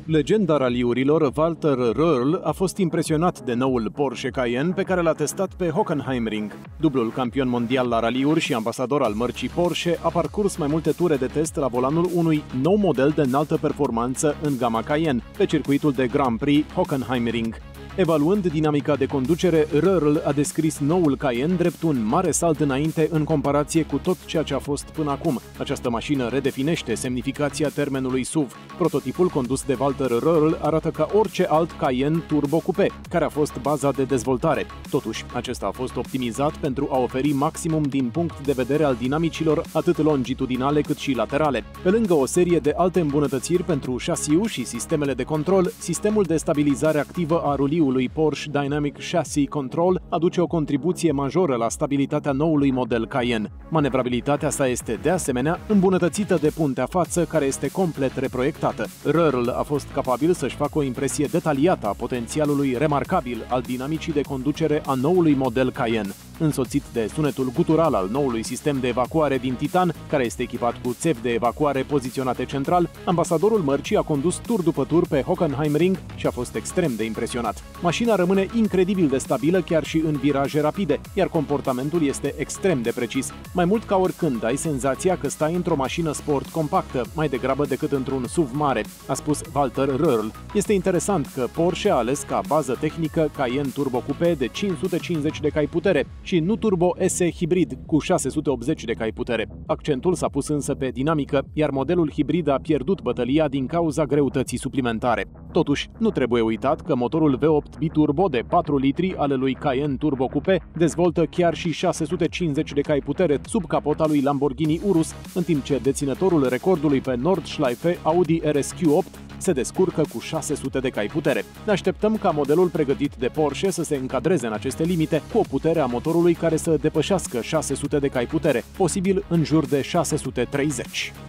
Legenda raliurilor Walter Röhrl a fost impresionat de noul Porsche Cayenne pe care l-a testat pe Hockenheimring. Dublul campion mondial la raliuri și ambasador al mărcii Porsche a parcurs mai multe ture de test la volanul unui nou model de înaltă performanță în gama Cayenne, pe circuitul de Grand Prix Hockenheimring. Evaluând dinamica de conducere, Röhrl a descris noul Cayenne drept un mare salt înainte în comparație cu tot ceea ce a fost până acum. Această mașină redefinește semnificația termenului SUV. Prototipul condus de Walter Röhrl arată ca orice alt Cayenne Turbo Coupé, care a fost baza de dezvoltare. Totuși, acesta a fost optimizat pentru a oferi maximum din punct de vedere al dinamicilor, atât longitudinale cât și laterale. Pe lângă o serie de alte îmbunătățiri pentru șasiu și sistemele de control, sistemul de stabilizare activă a ruliului Porsche Dynamic Chassis Control aduce o contribuție majoră la stabilitatea noului model Cayenne. Manevrabilitatea sa este, de asemenea, îmbunătățită de puntea față, care este complet reproiectată. Röhrl a fost capabil să-și facă o impresie detaliată a potențialului remarcabil al dinamicii de conducere a noului model Cayenne. Însoțit de sunetul gutural al noului sistem de evacuare din titan, care este echipat cu țevi de evacuare poziționate central, ambasadorul mărcii a condus tur după tur pe Hockenheimring și a fost extrem de impresionat. Mașina rămâne incredibil de stabilă chiar și în viraje rapide, iar comportamentul este extrem de precis. Mai mult ca oricând ai senzația că stai într-o mașină sport compactă, mai degrabă decât într-un SUV mare, a spus Walter Röhrl. Este interesant că Porsche a ales ca bază tehnică Cayenne Turbo Coupé de 550 de cai putere și nu Turbo SE hibrid cu 680 de cai putere. Accentul s-a pus însă pe dinamică, iar modelul hibrid a pierdut bătălia din cauza greutății suplimentare. Totuși, nu trebuie uitat că motorul V8 biturbo de 4 litri ale lui Cayenne Turbo Coupé dezvoltă chiar și 650 de cai putere sub capota lui Lamborghini Urus, în timp ce deținătorul recordului pe Nordschleife Audi RSQ8 se descurcă cu 600 de cai putere. Ne așteptăm ca modelul pregătit de Porsche să se încadreze în aceste limite, cu o putere a motorului care să depășească 600 de cai putere, posibil în jur de 630.